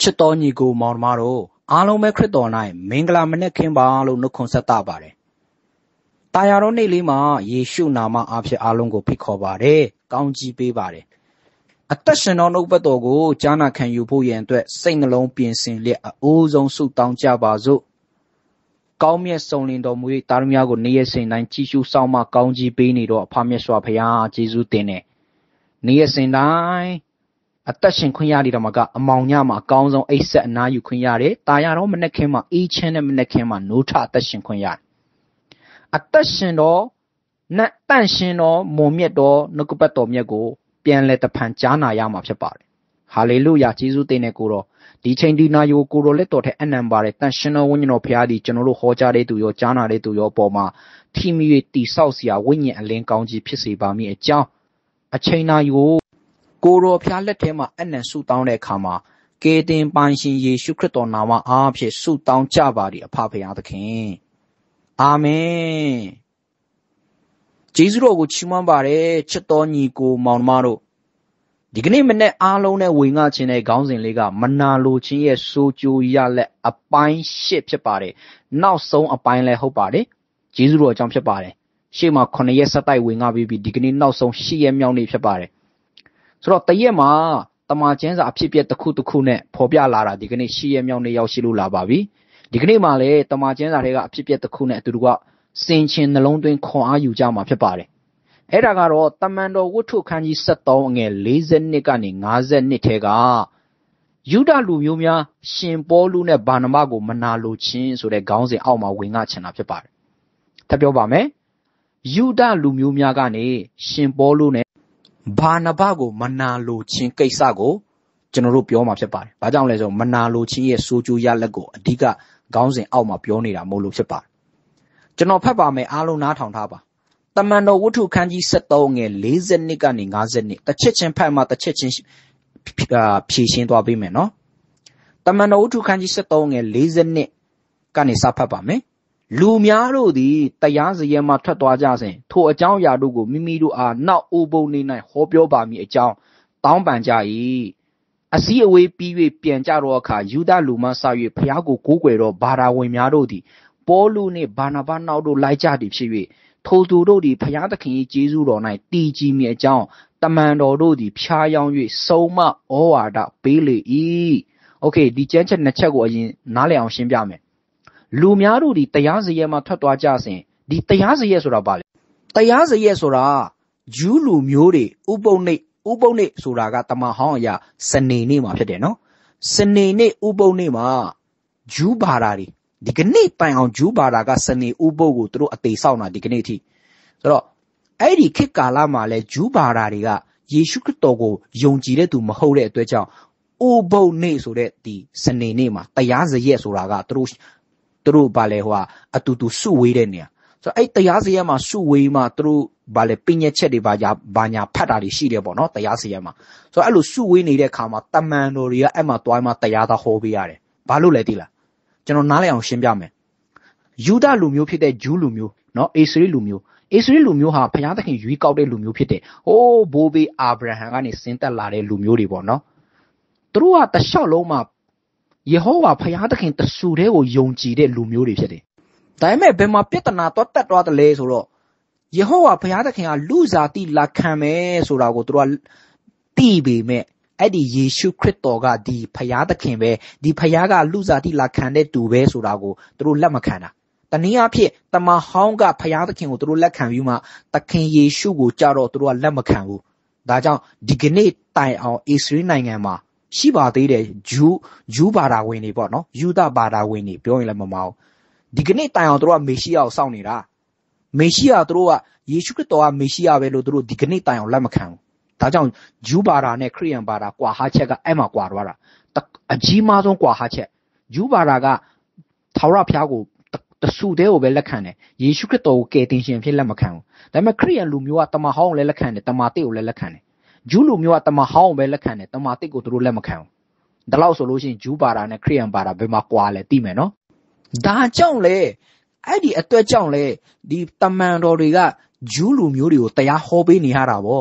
တော်ညီကိုမောင်နှမတို့အားလုံးပဲခရစ်တော်၌မင်္ဂလာမနက်ခင်းပါလို့နှုတ်ခွန်းဆက်သပါတယ်။တာယာတော်နေ့လေးမှာယေရှုနာမအားဖြင့်အားလုံးကိုဖိတ်ခေါ်ပါတယ်။ကောင်းကြီးပေးပါတယ်။အသက်ရှင်သောနှုတ်ပတ်တော်ကိုကြားနာခံယူဖို့ရန်အတွက်စိတ်နှလုံးပြင်ဆင်လျက်အအိုးဆုံးဆုတောင်းကြပါစို့။ကောင်းမြတ်ဆုံးလင်တော်မူ၏သားတော်များကိုနေ့ရက်စဉ်တိုင်းကြည်ရှုဆောင်မကောင်းကြီးပေးနေတော့အဖမြတ်စွာဘုရားယေရှုတင်တယ်။နေ့ရက်စဉ်တိုင်းအသက်ရှင်ခွင့်ရတဲ့တော်မှာကအမောင်ညမှာအကောင်းဆုံးအိပ်ဆက်အနားယူခွင့်ရတယ်။တာယာတော်မနက်ခင်းမှာအေးချမ်းတဲ့မနက်ခင်းမှာနိုးထအသက်ရှင်ခွင့်ရတယ်။အသက်ရှင်တော်နတ်တန့်ရှင်တော်မွန်မြတ်တော်နှုတ်ကပတ်တော်မြတ်ကိုပြန်လဲတဖန်ကြားနာရမှာဖြစ်ပါတယ်။ဟာလေလုယာယေရှုတင်တဲ့ကိုတော်ဒီချိန်ဒီနာယိုကိုတော်လက်တော်ထဲအနံပါတယ်တန့်ရှင်တော်ဝိညာဉ်တော်ဘုရားဒီကျွန်တော်တို့ဟောကြားတဲ့သူရောကြားနာတဲ့သူရောပေါ်မှာထိမိ၍တိဆောက်เสียဝိညာဉ်အလင်းကောင်းကြီးဖြစ်စေပါမည်အကြောင်းအချိန်နာယိုကိုတော်ဖျားလက်ထဲမှာအနံဆုတောင်းတဲ့အခါမှာကေတင်ပိုင်ရှင်ယေရှုခရစ်တော်နာမအားဖြင့်ဆုတောင်းကြပါသည်အဖဖရာသခင်အာမင်ယေရှုတော်ကိုချီးမွမ်းပါတယ်ချစ်တော်ညီကိုမောင်နှမတို့ဒီကနေ့မနေ့အားလုံးနဲ့ဝင်ငှခြင်းတဲ့ခေါင်းစဉ်လေးကမနာလိုခြင်းရဲ့စိုးကျိုးရလက်အပိုင်း၈ဖြစ်ပါတယ်နောက်ဆုံးအပိုင်းလည်းဟုတ်ပါတယ်ယေရှုတော်အကြောင်းဖြစ်ပါတယ်ရှေ့မှာ9ရက်ဆက်တိုက်ဝင်ငှပြီးဒီကနေ့နောက်ဆုံး10ရက်မြောက်နေ့ဖြစ်ပါတယ်ဆိုတော့တရက်မှာတမန်ကျမ်းစာအဖြစ်ပြက်တစ်ခုတစ်ခုနဲ့ဖော်ပြလာတာဒီကနေ့10ရက်မြောက်နေ့ရောက်ရှိလို့လာပါပြီဒီကနေ့မှာလည်းတမန်ကျမ်းစာတွေကအဖြစ်ပြက်တစ်ခုနဲ့အတူတူကစင်ချင်နှလုံးသွင်းခွန်အားယူကြမှာဖြစ်ပါတယ်အဲ့ဒါကတော့တမန်တော်ဝတ္ထုခန်းကြီး73အငယ်42ကနေ52ထဲကယူဒလူမျိုးများရှင်ပေါလုနဲ့ဗာနဗကိုမနာလိုခြင်းဆိုတဲ့ခေါင်းစဉ်အောက်မှာဝင်ငှချင်တာဖြစ်ပါတယ်ထပ်ပြောပါမယ်ယူဒလူမျိုးများကနေရှင်ပေါလုနဲ့ဘာနဘကိုမနာလိုခြင်းကိစ္စကိုကျွန်တော်တို့ပြောမှာဖြစ်ပါတယ်။ဘာကြောင့်လဲဆိုတော့မနာလိုခြင်းရဲ့ဆိုးကျိုးရလက်ကိုအဓိကခေါင်းစဉ်အောက်မှာပြောနေတာမဟုတ်လို့ဖြစ်ပါတယ်။ကျွန်တော်ဖတ်ပါမယ်အားလုံးနားထောင်ထားပါ။တမန်တော်ဝတ္ထုခန်းကြီး73ငယ်42ကနေ52တစ်ချက်ချင်းဖတ်မှတစ်ချက်ချင်းဖြည့်ရှင်းသွားပေးမယ်နော်။တမန်တော်ဝတ္ထုခန်းကြီး73ငယ်42ကနေစဖတ်ပါမယ်။လူများတို့သည်တရားစရဲမှထွက်သွားကြစဉ်ထိုအကြောင်းအရာတို့ကိုမိမိတို့အားနောက်အိုးပုံနေ၌ဟောပြောပါမည်အကြောင်းတောင်းပန်ကြ၏အစည်းအဝေးပြီး၍ပြန်ကြတော့အခါယူဒလူမှစ၍ဖျားကိုကိုးကွယ်တော့ဘာသာဝင်များတို့သည်ပေါလုနှင့်ဗာနဗနောက်တို့လိုက်ကြသည်ဖြစ်၍ထိုသူတို့သည်ဖျားသခင်၏ကျေးဇူးတော်၌တည်ကြည်မည်အကြောင်းတမန်တော်တို့သည်ဖျားယောင်း၍ဆုံးမဩဝါဒပေးလေ၏โอเคဒီကျမ်းချက်နှစ်ချက်ကိုအရင်နားလည်အောင်ရှင်းပြမယ်လူများတို့ဒီတရားစရဲမှာထွက်သွားကြစဉ်ဒီတရားစရဲဆိုတာဘာလဲတရားစရဲဆိုတာဂျူးလူမျိုးတွေဥပုပ်နေ့ဆိုတာကတမန်ဟောင်းအရာစနေနေ့မှာဖြစ်တယ်နော်စနေနေ့ဥပုပ်နေ့မှာဂျူးဘာသာတွေဒီကနေ့တိုင်အောင်ဂျူးဘာသာကစနေဥပုပ်ကိုသူတို့အသေးဆောက်တာဒီကနေ့အထိဆိုတော့အဲ့ဒီခေတ်ကာလမှာလဲဂျူးဘာသာတွေကယေရှုခရစ်တော်ကိုယုံကြည်တဲ့သူမဟုတ်တဲ့အတွက်ကြောင့်ဥပုပ်နေ့ဆိုတဲ့ဒီစနေနေ့မှာတရားစရဲဆိုတာကသူတို့ဘာလဲဟိုအတူတူစုဝေးတဲ့နေရာဆိုတော့အဲ့တရားစရဲမှာစုဝေးမှာသူတို့ဘာလဲပညာချက်တွေဘာညာဖတ်တာတွေရှိတယ်ပေါ့နော်တရားစရဲမှာဆိုတော့အဲ့လိုစုဝေးနေတဲ့ခါမှာတမန်တော်တွေကအဲ့မှာတွိုင်းမှာတရားသာဟောပေးရတယ်ဘာလို့လဲသိလားကျွန်တော်နားလည်အောင်ရှင်းပြမယ်ယူဒလူမျိုးဖြစ်တဲ့ဂျူးလူမျိုးနော်အေစရိလူမျိုးဟာဘုရားသခင်ရွေးကောက်တဲ့လူမျိုးဖြစ်တယ်ဟိုးဘိုးဘေးအာဗြဟံကနေဆင်းသက်လာတဲ့လူမျိုးတွေပေါ့နော်သူတို့ကတလျှောက်လုံးမှာယေဟောဝါဘုရားသခင်တဆူတဲ့ကိုယုံကြည်တဲ့လူမျိုးတွေဖြစ်တယ်။ဒါပေမဲ့ဘယ်မှာပြဿနာတော့တက်သွားတယ်လဲဆိုတော့ယေဟောဝါဘုရားသခင်ကလူစားတိလက်ခံမယ်ဆိုတာကိုသူတို့ကသိပေမဲ့အဲ့ဒီယေရှုခရစ်တော်ကဒီဘုရားသခင်ပဲဒီဘုရားကလူစားတိလက်ခံတဲ့သူပဲဆိုတာကိုသူတို့လက်မခံတာ။တနည်းအားဖြင့်တမန်ဟောင်းကဘုရားသခင်ကိုသူတို့လက်ခံပြီးမှသခင်ယေရှုကိုကြတော့သူတို့ကလက်မခံဘူး။ဒါကြောင့်ဒီကနေ့တိုင်အောင်ဣသရေလနိုင်ငံမှာရှိပါသေးတယ်ဂျူးဘာသာဝင်တွေပေါ့နော်ယူဒဘာသာဝင်တွေပြောရင်လည်းမမအောင်ဒီကနေ့တိုင်အောင်တို့ကမေရှိယကိုစောင့်နေတာမေရှိယတို့ကယေရှုခရစ်တော်ကမေရှိယပဲလို့တို့ဒီကနေ့တိုင်အောင်လက်မခံဘူးဒါကြောင့်ဂျူးဘာသာနဲ့ခရစ်ယာန်ဘာသာကွာဟာချက်ကအဲ့မှာကွာသွားတာအကြီးမားဆုံးကွာဟာချက်ဂျူးဘာသာကထာဝရဘုရားကိုတဆူတဲ့ကိုပဲလက်ခံတယ်ယေရှုခရစ်တော်ကိုကယ်တင်ရှင်ဖြစ်လက်မခံဘူးဒါပေမဲ့ခရစ်ယာန်လူမျိုးကတမန်ဟောင်းကိုလည်းလက်ခံတယ်တမန်တစ်ကိုလည်းလက်ခံတယ်ဂျူးလူမျိုးကတမန်ဟောင်းပဲလက်ခံတယ်တမန်တစ်ကိုသူတို့လက်မခံဘူးဒါလို့ဆိုလို့ရှိရင်ဂျူးဘာသာနဲ့ခရစ်ယာန်ဘာသာဘယ်မှာကွာလဲသိမယ်နော်ဒါကြောင့်လေအဲ့ဒီအတွက်ကြောင့်လေဒီတမန်တော်တွေကဂျူးလူမျိုးတွေကိုတရားဟောပေးနေရတာပေါ့မ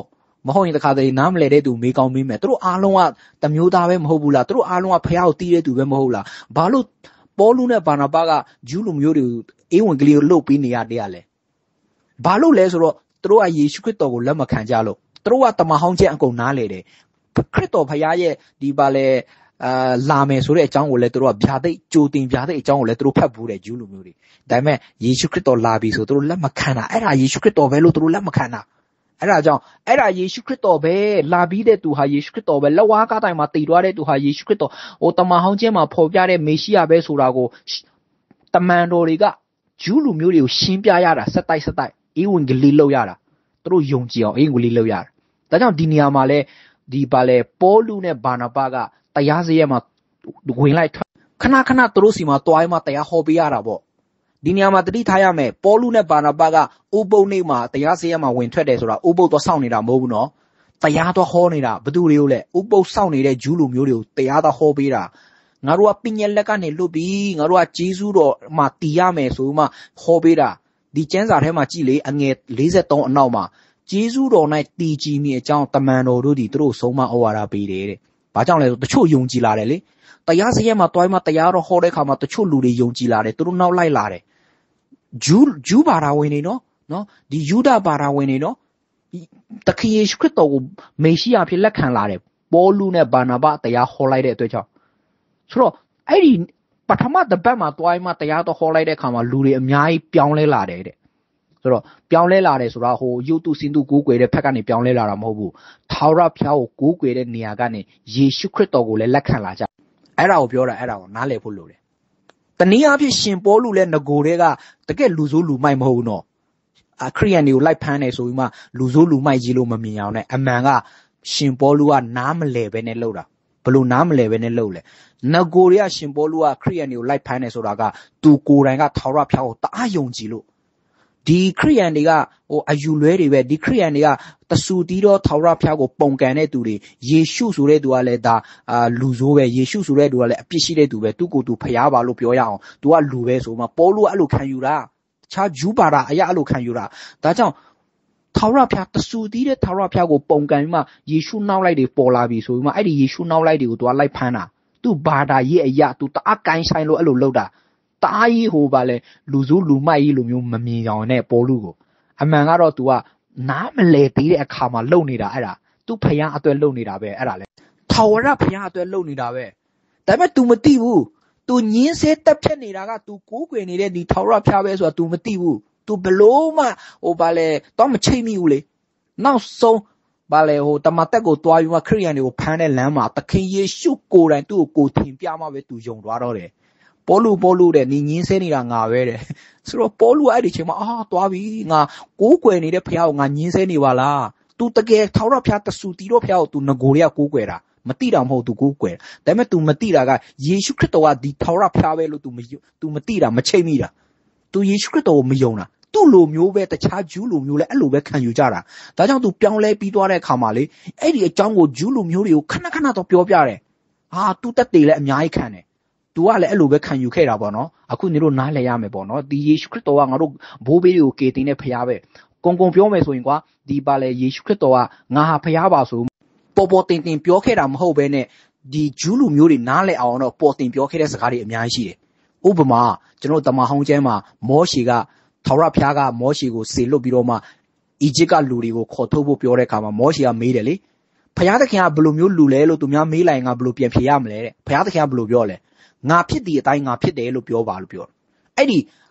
မဟုတ်ရင်တခါတည်းနားမလဲတဲ့သူမေးကောင်းမေးမယ်သူတို့အားလုံးကတမျိုးသားပဲမဟုတ်ဘူးလားသူတို့အားလုံးကဖះကိုတီးတဲ့သူပဲမဟုတ်လားဘာလို့ပေါလုနဲ့ဘာနာဘကဂျူးလူမျိုးတွေကိုအေဝံဂေလိကိုလှုပ်ပေးနေရတယ်လဲဘာလို့လဲဆိုတော့သူတို့ကယေရှုခရစ်တော်ကိုလက်မခံကြလို့သူတို့ကတမန်ဟောင်းချက်အကုန်နားလေတယ်ခရစ်တော်ဖះရဲ့ဒီပါလေလာမယ်ဆိုတဲ့အကြောင်းကိုလည်းသူတို့ကဗျာဒိတ်ကြိုတင်ဗျာဒိတ်အကြောင်းကိုလည်းသူတို့ဖတ်ဘူးတဲ့ဂျူးလူမျိုးတွေဒါပေမဲ့ယေရှုခရစ်တော်လာပြီဆိုသူတို့လက်မခံတာအဲ့ဒါယေရှုခရစ်တော်ပဲလို့သူတို့လက်မခံတာအဲ့ဒါကြောင့်အဲ့ဒါယေရှုခရစ်တော်ပဲလာပြီးတဲ့သူဟာယေရှုခရစ်တော်ပဲလက်ဝါးကားတိုင်မှာတည်သွားတဲ့သူဟာယေရှုခရစ်တော်ဟိုတမန်ဟောင်းချင်းမှာဖော်ပြတဲ့မေရှိယပဲဆိုတာကိုတမန်တော်တွေကဂျူးလူမျိုးတွေကိုရှင်းပြရတာစက်တိုက်ဧဝံဂေလိလောက်ရတာသူတို့ယုံကြည်အောင်ဧဝံဂေလိလောက်ရတာဒါကြောင့်ဒီနေရာမှာလဲဒီပါလေပေါလုနဲ့ဘာနာဘကတရားစရက်မှာဝင်လိုက်ခဏသူတို့စီမှာတွားမှတရားဟောပေးရတာပေါ့ဒီနေရာမှာတတိထားရမယ်ပေါလုနဲ့ဘာနာဘကဥပုပ်နေ့မှာတရားစရက်မှာဝင်ထွက်တယ်ဆိုတာဥပုပ်တော့စောင့်နေတာမဟုတ်ဘူးနော်တရားတော့ဟောနေတာဘသူတွေကိုလဲဥပုပ်စောင့်နေတဲ့ဂျူးလူမျိုးတွေကိုတရားတော့ဟောပေးတာငါတို့ကပညာလက်ကနေလွတ်ပြီးငါတို့ကဂျေဇုတော်မှာတည်ရမယ်ဆိုမှဟောပေးတာဒီကျမ်းစာထဲမှာကြည့်လေအငယ်43အနောက်မှာဂျေဇုတော်၌တည်ကြည်မိအကြောင်းတမန်တော်တို့ဒီသူတို့ဆုံးမဩဝါဒပေးတယ်တဲ့ဘာကြောင့်လဲဆိုတချို့ယုံကြည်လာတယ်လေတရားစရက်မှာတွိုင်းမှာတရားတော်ဟောတဲ့ခါမှာတချို့လူတွေယုံကြည်လာတယ်သူတို့နောက်လိုက်လာတယ်ဂျူးဘာသာဝင်တွေနော်ဒီယူဒဘာသာဝင်တွေနော်တခင်ယေရှုခရစ်တော်ကိုမေရှိယဖြစ်လက်ခံလာတယ်ပေါလုနဲ့ဘာနာဘတရားဟောလိုက်တဲ့အတွက်ကြောင့်ဆိုတော့အဲ့ဒီပထမတစ်ပတ်မှာတွိုင်းမှာတရားတော်ဟောလိုက်တဲ့ခါမှာလူတွေအများကြီးပြောင်းလဲလာတယ်တဲ့ဆိုတော့ပြောင်းလဲလာတယ်ဆိုတာဟိုယုတ်တုစင်တုကိုးကွယ်တဲ့ဖက်ကနေပြောင်းလဲလာတာမဟုတ်ဘူးထာဝရဘုရားကိုကိုးကွယ်တဲ့နေရာကနေယေရှုခရစ်တော်ကိုလည်းလက်ခံလာကြအဲ့ဒါကိုပြောတာအဲ့ဒါကိုနားလည်ဖို့လိုတယ်တနည်းအားဖြင့်ရှင်ပေါလုလည်းငကိုတွေကတကယ်လူဆိုးလူမိုက်မဟုတ်ဘူးနော်ခရိယန်တွေကိုလိုက်ဖမ်းနေဆိုပြီးမှလူဆိုးလူမိုက်ကြီးလို့မမြင်အောင်နဲ့အမှန်ကရှင်ပေါလုကနားမလဲပဲနဲ့လှုပ်တာဘလို့နားမလဲပဲနဲ့လှုပ်လဲငကိုတွေကရှင်ပေါလုကခရိယန်တွေကိုလိုက်ဖမ်းနေဆိုတာကသူကိုယ်တိုင်ကထာဝရဘုရားကိုတအားယုံကြည်လို့ဒီခရိယန်တွေကဟိုအယူလွဲတွေပဲဒီခရိယန်တွေကတဆူတီးတော့ထာဝရဘုရားကိုပုံကန်တဲ့သူတွေယေရှုဆိုတဲ့သူကလည်းဒါလူဆိုးပဲယေရှုဆိုတဲ့သူကလည်းအပြစ်ရှိတဲ့သူပဲသူကိုယ်သူဖျားပါလို့ပြောရအောင်သူကလူပဲဆိုမှပေါလုကအဲ့လိုခံယူတာတခြားဂျူးဘာသာအရာအဲ့လိုခံယူတာဒါကြောင့်ထာဝရဘုရားတဆူတီးတဲ့ထာဝရဘုရားကိုပုံကန်ပြီးမှယေရှုနောက်လိုက်တွေပေါ်လာပြီဆိုပြီးမှအဲ့ဒီယေရှုနောက်လိုက်တွေကိုသူကလိုက်ဖမ်းတာသူဘာသာရေးအရာသူတအားကိုင်းဆိုင်လို့အဲ့လိုလုပ်တာတအားကြီးဟိုပါလေလူစုလူမိုက်ကြီးလိုမျိုးမမြင်အောင်နဲ့ပေါလုကိုအမှန်ကတော့ तू ကနားမလဲသေးတဲ့အခါမှာလုံနေတာအဲ့ဒါ तू ဖျားအတွက်လုံနေတာပဲအဲ့ဒါလေထာဝရဘုရားအတွက်လုံနေတာပဲဒါပေမဲ့ तू မသိဘူး तू ညင်းဆဲတက်ဖြတ်နေတာက तू ကိုးကွယ်နေတဲ့ဒီထာဝရဘုရားပဲဆိုတာ तू မသိဘူး तू ဘလို့မှဟိုပါလေတော့မချိတ်မိဘူးလေနောက်ဆုံးပါလေဟိုတမန်တက်ကိုတွားပြီးမှခရိယန်တွေကိုဖမ်းတဲ့လမ်းမှာသခင်ယေရှုကိုယ်တိုင်သူ့ကိုထင်ပြမှပဲ तू ယုံသွားတော့တယ်ပေါလုတဲ့နေညင်းဆဲနေတာငါပဲတဲ့ဆိုတော့ပေါလုအဲ့ဒီချိန်မှာသွားပြီငါကိုးကွယ်နေတဲ့ဖះကိုငါညင်းဆဲနေပါလား तू တကယ်ထာဝရဘုရားတဆူတီတော့ဖះကို तू ငကိုတွေကကိုးကွယ်တာမသိတာမဟုတ် तू ကိုးကွယ်ဒါပေမဲ့ तू မသိတာကယေရှုခရစ်တော်ကဒီထာဝရဘုရားပဲလို့ तू မသိတာမချိတ်မိတာ तू ယေရှုခရစ်တော်ကိုမယုံတာသူ့လိုမျိုးပဲတခြားဂျူးလိုမျိုးလဲအဲ့လိုပဲခံယူကြတာဒါကြောင့် तू ပြောင်းလဲပြီးသွားတဲ့အခါမှာလေအဲ့ဒီအကြောင်းကိုဂျူးလိုမျိုးတွေကိုခဏတော့ပြောပြတယ်तू တက်တယ်လဲအများကြီးခံတယ်तू ကလည်းအဲ့လိုပဲခံယူခဲ့တာပေါ့နော်အခုနေတို့နားလည်ရမယ်ပေါ့နော်ဒီယေရှုခရစ်တော်ကငါတို့ဘိုးဘေးတွေကိုကေတင်တဲ့ဖရားပဲကုံပြောမယ်ဆိုရင်ကွာဒီပါလေယေရှုခရစ်တော်ကငါဟာဖရားပါဆိုပေါ်တင်ပြောခဲ့တာမဟုတ်ဘဲနဲ့ဒီဂျူးလူမျိုးတွေနားလည်အောင်တော့ပေါ်တင်ပြောခဲ့တဲ့စကားတွေအများကြီးရှိတယ်ဥပမာကျွန်တော်တမန်ဟောင်းကျမ်းမှာမောရှေကထာဝရဘုရားကမောရှေကိုစေလွတ်ပြီးတော့မှအီဂျစ်ကလူတွေကိုခေါ်ထုတ်ဖို့ပြောတဲ့အခါမှာမောရှေကမေးတယ်လေဖရားသခင်ကဘယ်လိုမျိုးလူလဲလို့သူများမေးလိုက်ရင်ငါဘယ်လိုပြန်ဖြေရမလဲတဲ့ဖရားသခင်ကဘယ်လိုပြောလဲငါဖြစ်တဲ့အတိုင်းငါဖြစ်တယ်လို့ပြောပါလို့ပြောအဲ့ဒီ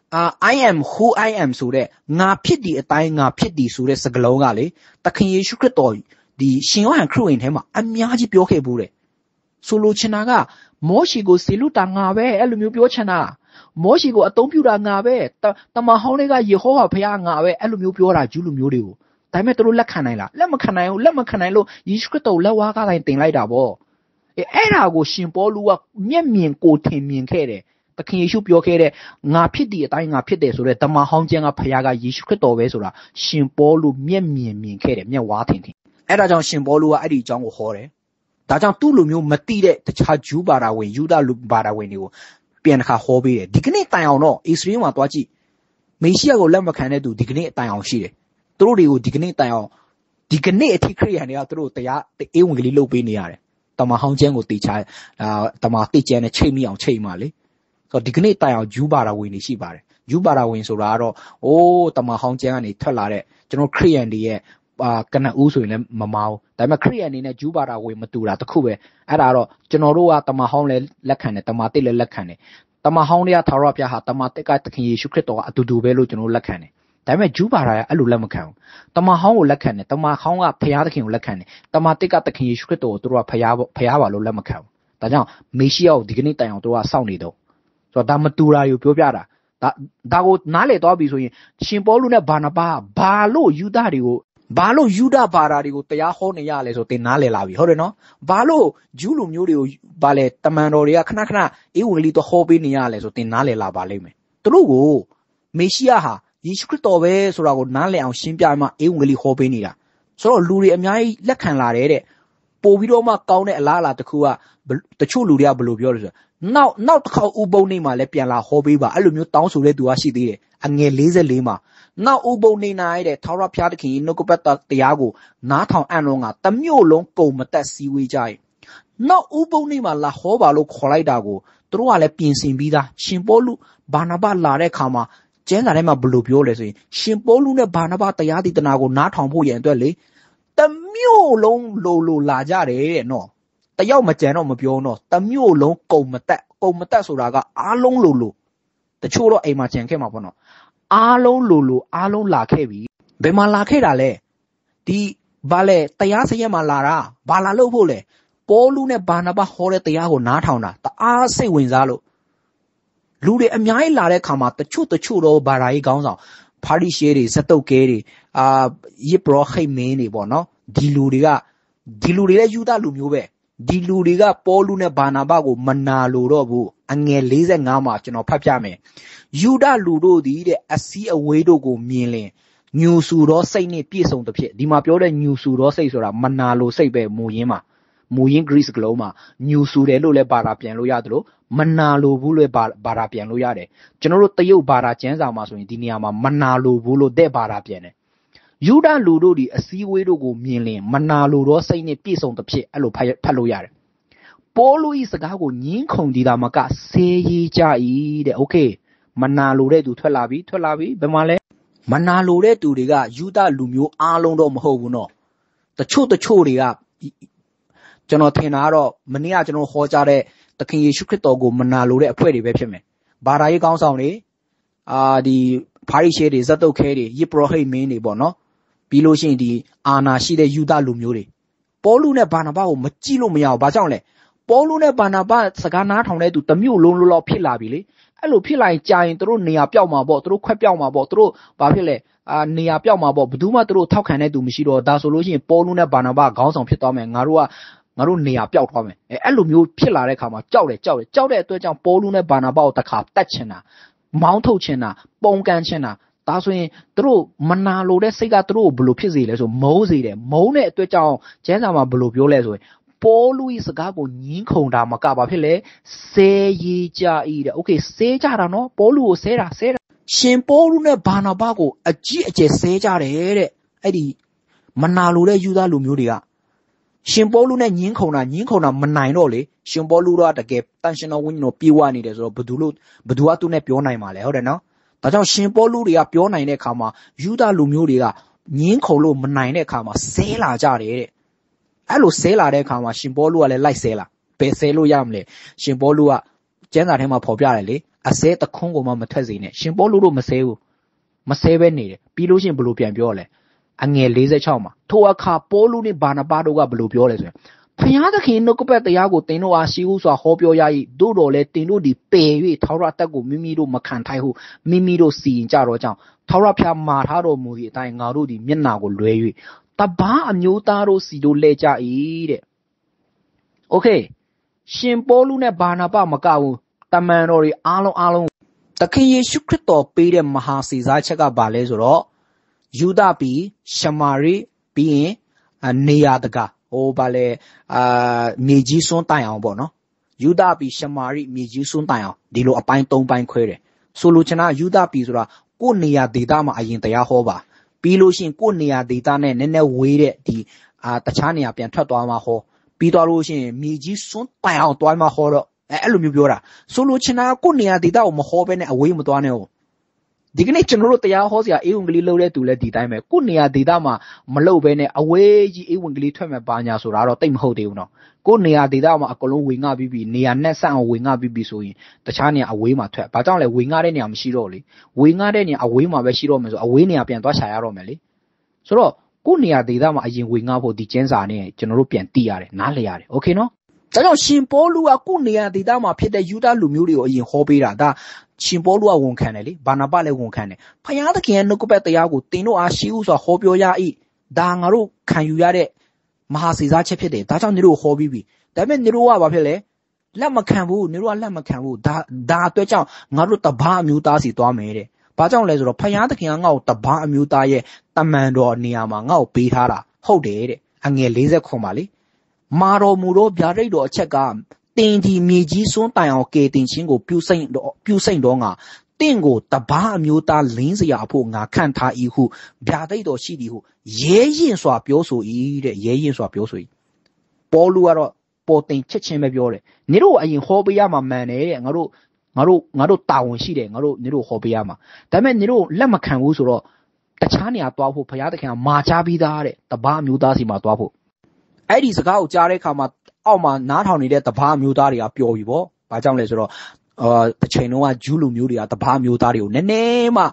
I am who I am ဆိုတဲ့ငါဖြစ်တဲ့အတိုင်းငါဖြစ်သည်ဆိုတဲ့စကားလုံးကလေသခင်ယေရှုခရစ်တော်ဒီရှင်ယောဟန်ခရစ်ဝင်ထဲမှာအများကြီးပြောခဲ့ဘူးတဲ့ဆိုလိုချင်တာကမောရှေကိုစေလွတ်တာငါပဲအဲ့လိုမျိုးပြောချင်တာမောရှေကိုအသုံးပြုတာငါပဲတမန်ဟောင်းတွေကယေဟောဝါဘုရားငါပဲအဲ့လိုမျိုးပြောတာဂျူးလူမျိုးတွေကိုဒါပေမဲ့သူတို့လက်ခံနိုင်လားလက်မခံနိုင်ဘူးလက်မခံနိုင်လို့ယေရှုခရစ်တော်လက်ဝါးကားတိုင်းတင်လိုက်တာပေါ့အဲ့ဒါကိုရှင်ပေါလုကမျက်မြင်ကိုထင်မြင်ခဲ့တယ်သခင်ယေရှုပြောခဲ့တဲ့ငါဖြစ်တဲ့အတိုင်းငါဖြစ်တယ်ဆိုတဲ့တမန်ဟောင်းကျမ်းကဘုရားကယေရှုခရစ်တော်ပဲဆိုတာရှင်ပေါလုမျက်မြင်ခဲ့တယ်မျက်ဝါးထင်အဲ့ဒါကြောင့်ရှင်ပေါလုကအဲ့ဒီအကြောင်းကိုဟောတယ်ဒါကြောင့်သူ့လိုမျိုးမတိတဲ့တခြားဂျူးဘာသာဝင်ယူဒလူဘာသာဝင်တွေကိုပြန်တစ်ခါဟောပေးတယ်ဒီကနေ့တိုင်အောင်တော့ဣသရေလမှာသွားကြည့်မေရှိယကိုလက်မခံတဲ့သူဒီကနေ့တိုင်အောင်ရှိတယ်သူတို့တွေကိုဒီကနေ့တိုင်အောင်ဒီကနေ့အထိခရိယန်တွေကသူတို့တရားအေးဝင်ကလေးလုပ်ပေးနေရတယ်တမဟောင်းကျန်းကိုတေချာတမတိကျန်းနဲ့ချိန်မိအောင်ချိန်ပါလေဆိုတော့ဒီကနေ့တိုင်အောင်ယူပါတာဝင်နေရှိပါတယ်ယူပါတာဝင်ဆိုတာကတော့တမဟောင်းကျန်းကနေထွက်လာတဲ့ကျွန်တော်ခရိယန်တွေရဲ့ကနဦးဆိုရင်လည်းမမားဘူးဒါပေမဲ့ခရိယန်အနေနဲ့ယူပါတာဝင်မတူတာတခုပဲအဲ့ဒါတော့ကျွန်တော်တို့ကတမဟောင်းလည်းလက်ခံတယ်တမတိလည်းလက်ခံတယ်တမဟောင်းတွေကသာရပြဟာတမတိကသခင်ယေရှုခရစ်တော်ကအတူတူပဲလို့ကျွန်တော်လက်ခံတယ်ဒါပေမဲ့ဂျူးပါတာကအဲ့လိုလက်မခံဘူးတမဟောင်းကိုလက်ခံတယ်တမဟောင်းကဖျားသခင်ကိုလက်ခံတယ်တမတိကသခင်ယေရှုခရစ်တော်ကိုသူတို့ကဖျားပါလို့လက်မခံဘူးဒါကြောင့်မေရှိယကိုဒီကနေ့တိုင်အောင်သူတို့ကစောင့်နေတော့ဆိုတော့ဒါမတူတာကိုပြောပြတာဒါကိုနားလေသွားပြီဆိုရင်ရှင်ပေါလုနဲ့ဘာနာဘာဘာလို့ယူဒဘာသာတွေကိုတရားဟောနေရလဲဆိုတင်နားလေလာပြီဟုတ်တယ်နော်ဘာလို့ဂျူးလူမျိုးတွေကိုဘာလဲတမန်တော်တွေကခဏအေးဝင်ကလေးတော့ဟောပေးနေရလဲဆိုတင်နားလေလာပါလိမ့်မယ်သူတို့ကိုမေရှိယဟာယေရှုခရစ်တော်ပဲဆိုတာကိုနားလည်အောင်ရှင်းပြမှအေးဝင်ကလေးဟောပေးနေတာဆိုတော့လူတွေအများကြီးလက်ခံလာတယ်တဲ့ပို့ပြီးတော့မှကောင်းတဲ့အလားအလာတစ်ခုကတချို့လူတွေကဘယ်လိုပြောလဲဆိုတော့နောက်တစ်ခါဥပုံနေမှာလည်းပြန်လာဟောပေးပါအဲ့လိုမျိုးတောင်းဆိုတဲ့သူကရှိသေးတယ်အငယ်44မှာနောက်ဥပုံနေနိုင်တဲ့ထာဝရဘုရားသခင်နှုတ်ကပတ်တရားကိုနားထောင်အံ့တော့ငါတမျိုးလုံးကုန်မတက်စည်းဝေးကြရဲ့နောက်ဥပုံနေမှာလာဟောပါလို့ခေါ်လိုက်တာကိုသူတို့ကလည်းပြင်ဆင်ပြီးသားရှင်ပေါလုဘာနာဘလာတဲ့ခါမှာကျမ်းစာထဲမှာဘယ်လိုပြောလဲဆိုရင်ရှင်ပေါလုနဲ့ဘာနာဘတရားဒေသနာကိုနားထောင်ဖို့ရန်အတွက်လေတမျိုးလုံးလိုလာကြတယ်တဲ့နော်တယောက်မကြံတော့မပြောတော့တမျိုးလုံးကုန်မတက်ဆိုတာကအားလုံးလိုတချို့တော့အိမ်မှာကြံခဲ့မှာပေါ့နော်အားလုံးလိုအားလုံးလာခဲ့ပြီဘယ်မှာလာခဲ့တာလဲဒီဘာလဲတရားစရက်မှာလာတာဘာလာလို့ဖို့လဲပေါလုနဲ့ဘာနာဘဟောတဲ့တရားကိုနားထောင်တာတအားစိတ်ဝင်စားလို့လူတွေအများကြီးလာတဲ့ခါမှာတချို့တော့ဘာသာရေးခေါင်းဆောင်ဖာရိရှဲတွေဇက်တုတ်ကဲတွေယစ်ဘရဟိမင်းတွေပေါ့နော်ဒီလူတွေလည်းယူဒလူမျိုးပဲဒီလူတွေကပေါလုနဲ့ဘာနာဘကိုမနာလို့တော့ဘူးအငယ်45မှာကျွန်တော်ဖတ်ပြမယ်ယူဒလူတို့သည်တဲ့အစည်းအဝေးတို့ကိုမြင်လင်ညူဆူသောစိတ်နဲ့ပြည့်စုံသဖြင့်ဒီမှာပြောတဲ့ညူဆူသောစိတ်ဆိုတာမနာလို့စိတ်ပဲမူရင်း Greece ကလုံးမှာညူဆူတယ်လို့လည်းဘာသာပြန်လို့ရတယ်လို့မနာလို့ဘူးလို့ဘာသာပြန်လို့ရတယ်ကျွန်တော်တို့တရုတ်ဘာသာကျမ်းစာမှာဆိုရင်ဒီနေရာမှာမနာလို့ဘူးလို့တဲ့ဘာသာပြန်တယ်ယူဒလူတို့ဒီအစည်းအဝေးတို့ကိုမြင်လင်မနာလိုတော့စိတ်နဲ့ပြည့်စုံသဖြင့်အဲ့လိုဖတ်လို့ရတယ်ပေါလုဤစကားကိုညင်းခုန်ဒီတာမကဆေးရေးကြ၏တဲ့โอเคမနာလိုတဲ့သူထွက်လာပြီဘယ်မှာလဲမနာလိုတဲ့သူတွေကယူဒလူမျိုးအားလုံးတော့မဟုတ်ဘူးနော်တချို့တွေကကျွန်တော်ထင်တာကတော့မနေ့ကကျွန်တော်ဟောကြားတဲ့သခင်ယေရှုခရစ်တော်ကိုမနာလိုတဲ့အဖွဲ့တွေပဲဖြစ်မယ်ဘာသာရေးကောင်းဆောင်တွေဒီဖာရိရှဲတွေဇက်တုတ်ခဲတွေယစ်ဘရဟိမင်းတွေပေါ့နော်ပြီးလို့ရှိရင်ဒီအာနာရှိတဲ့ယူဒလူမျိုးတွေပေါလုနဲ့ဘာနာဘကိုမကြည့်လို့မရဘူးဘာကြောင့်လဲပေါလုနဲ့ဘာနာဘစကားနားထောင်တဲ့သူတမျိုးလုံးလောက်ဖြစ်လာပြီလေအဲ့လိုဖြစ်လာရင်ကြာရင်တို့နေရာပြောက်မှာပေါ့တို့ခွက်ပြောက်မှာပေါ့တို့ဘာဖြစ်လဲနေရာပြောက်မှာပေါ့ဘယ်သူမှတို့ထောက်ခံတဲ့သူမရှိတော့ဒါဆိုလို့ရှိရင်ပေါလုနဲ့ဘာနာဘခေါင်းဆောင်ဖြစ်သွားမယ်ငါတို့နေရာပြောက်သွားမယ်အဲ့လိုမျိုးဖြစ်လာတဲ့ခါမှာကြောက်တဲ့အတွက်ကြောင့်ပေါလုနဲ့ဘာနာဘကိုတခါတတ်ချင်တာမောင်းထုတ်ချင်တာပုံကန်ချင်တာဒါဆိုရင်တို့မနာလိုတဲ့စိတ်ကတို့ကိုဘယ်လိုဖြစ်စေလဲဆိုမုန်းစေတယ်မုန်းတဲ့အတွက်ကြောင့်ကျမ်းစာမှာဘယ်လိုပြောလဲဆိုရင်ပေါလု၏စကားကိုညင်းခုန်တာမကပါဖြစ်လေဆဲရေးကြ၏တဲ့โอเคဆဲကြတာနော်ပေါလုကိုဆဲတာရှင်ပေါလုနဲ့ဘာနာဘကိုအကြီးအကျယ်ဆဲကြတယ်တဲ့အဲ့ဒီမနာလိုတဲ့ယူသားလူမျိုးတွေကရှင်ပေါလုနဲ့ညင်းခုန်တာမနိုင်တော့လေရှင်ပေါလုတော့တကယ်တန်ရှင်တော်ဝိညာဉ်တော်ပြေဝနေတယ်ဆိုတော့ဘသူကသူနဲ့ပြောနိုင်မှာလဲဟုတ်တယ်နော်ဒါကြောင့်ရှင်ပေါလုတွေကပြောနိုင်တဲ့အခါမှာယူဒလူမျိုးတွေကညင်းခုန်လို့မနိုင်တဲ့အခါမှာဆဲလာကြတယ်တဲ့အဲ့လိုဆဲလာတဲ့အခါမှာရှင်ပေါလုကလည်းလိုက်ဆဲလာဘယ်ဆဲလို့ရမလဲရှင်ပေါလုကကျမ်းစာထဲမှာဖော်ပြတယ်လေအဆဲတခွန်းကိုမှမထွက်စေနဲ့ရှင်ပေါလုတို့မဆဲဘူးမဆဲပဲနေတယ်ပြီးလို့ရှိရင်ဘယ်လိုပြန်ပြောလဲအငယ်46မှာထိုအခါပေါလုနဲ့ဘာနာဘတို့ကဘယ်လိုပြောလဲဆိုရင်ဖျားသခင်နှုတ်ကပတ်တရားကိုတင်တို့အားရှိဟုစွာဟောပြောရ၏တို့တော်လဲတင်တို့ဒီပယ်၍ထာဝရတက်ကိုမိမိတို့မခံထိုက်ဟုမိမိတို့စီရင်ကြတော့ကြောင့်ထာဝရဘုရားမာထားတော်မူသည့်အတိုင်းငါတို့ဒီမျက်နာကိုလွှဲ၍တပါးအမျိုးသားတို့စီတို့လဲကြ၏တဲ့โอเคရှင်ပေါလုနဲ့ဘာနာဘမကဘူးတမန်တော်တွေအားလုံးသခင်ယေရှုခရစ်တော်ပေးတဲ့မဟာစီစားချက်ကဘာလဲဆိုတော့ယူဒပြည်ရှမာရိပြီးရင်နေရာတကာဘာလဲမြေကြီးစွန်းတိုင်အောင်ပေါ့နော်ယူဒပြည်ရှမာရိမြေကြီးစွန်းတိုင်အောင်ဒီလိုအပိုင်း၃ပိုင်းခွဲတယ်ဆိုလိုချင်တာယူဒပြည်ဆိုတာကိုယ်နေရာဒေသမှာအရင်တရားဟောပါပပြီးလို့ရှိရင်ကိုယ့်နေရာဒေသနဲ့နည်းနည်းဝေးတဲ့ဒီတခြားနေရာပြန်ထွက်သွားမှာဟောပြီးတော့လို့ရှိရင်မြေကြီးစွန်းတိုင်အောင်သွားမှာဟောတော့အဲ့လိုမျိုးပြောတာဆိုလိုချင်တာကိုယ့်နေရာဒေသကိုမဟောဘဲနဲ့အဝေးမသွားနဲ့ဟောဒီကနေ့ကျွန်တော်တို့တရားဟောစရာအေဝံဂေလိလုပ်တဲ့သူလည်းဒီတိုင်းပဲကိုယ့်နေရာဒေသမှာမလုပ်ဘဲနဲ့အဝေးကြီးအေဝံဂေလိထွက်မဲ့ပါညာဆိုတာတော့တိတ်မဟုတ်သေးဘူးနော်ကိုယ့်နေရာဒေသမှာအကုန်လုံးဝေငှပြီးနေရာနဲ့ဆန့်အောင်ဝေငှပြီးဆိုရင်တခြားနေရာအဝေးမှာထွက်ဘာကြောင့်လဲဝေငှတဲ့နေရာမရှိတော့လေဝေငှတဲ့နေရာအဝေးမှာပဲရှိတော့မယ်ဆိုအဝေးနေရာပြန်သွားရှာရတော့မယ်လေဆိုတော့ကိုယ့်နေရာဒေသမှာအရင်ဝေငှဖို့ဒီကျင်းစာနဲ့ကျွန်တော်တို့ပြန်သိရတယ်နားလည်ရတယ်โอเคနော်ဒါကြောင့်ရှင်ပေါလုကကိုယ့်နေရာဒေသမှာဖြစ်တဲ့ယူဒလူမျိုးတွေကိုအရင်ဟောပေးတာဒါရှင်ပေါလုကဝန်ခံတယ်လေဘာနာပလည်းဝန်ခံတယ်ဖယားသခင်ရဲ့နှုတ်ကပတ်တရားကိုတင်တို့အားရှိဥစွာဟောပြောရ၏ဒါငါတို့ခံယူရတဲ့မဟာစေစားချက်ဖြစ်တယ်ဒါကြောင့်နေတို့ဟောပြီးပြီဒါပေမဲ့နေတို့ကဘာဖြစ်လဲလက်မခံဘူးနေတို့ကလက်မခံဘူးဒါအတွက်ကြောင့်ငါတို့တဘာအမျိုးသားစီသွားမယ်တဲ့ဘာကြောင့်လဲဆိုတော့ဖယားသခင်ကငါ့ကိုတဘာအမျိုးသားရဲ့တမန်တော်နေရာမှာငါ့ကိုပေးထားတာဟုတ်တယ်တဲ့အငယ်40ခွန်ပါလေမာတော်မူသောဗျာဒိတ်တော်အချက်ကတင်ဒီမြေကြီးစွန်းတိုင်အောင်ကေတင်ချင်းကိုပြုစိမ့်တော့ငါတင့်ကိုတဘာအမျိုးသားလင်းစရာအဖို့ငါခန့်ထား၏ဟုဗျာဒိတ်တော်ရှိသည်ဟုရဲရင်စွာပြောဆို၏တဲ့ရဲရင်စွာပြောဆို၏ပေါလုကတော့ပေါ်တင်ချက်ချင်းပဲပြောတယ်နေတို့အရင်ဟောပေးရမှာမှန်တယ်တဲ့ငါတို့တာဝန်ရှိတယ်ငါတို့နေတို့ဟောပေးရမှာဒါပေမဲ့နေတို့လက်မခံဘူးဆိုတော့တခြားနေရာသွားဖို့ဘုရားသခင်ကမာချပြီးသားတဲ့တဘာအမျိုးသားစီမှာသွားဖို့အဲ့ဒီစကားကိုကြားတဲ့အခါမှာအောက်မှာနားထောင်နေတဲ့တဘာမျိုးသားတွေကပျော်ပြီပေါ့။ဘာကြောင့်လဲဆိုတော့တစ်ချိန်လုံးကဂျူးလူမျိုးတွေကတဘာမျိုးသားတွေကိုနည်းနည်းမှ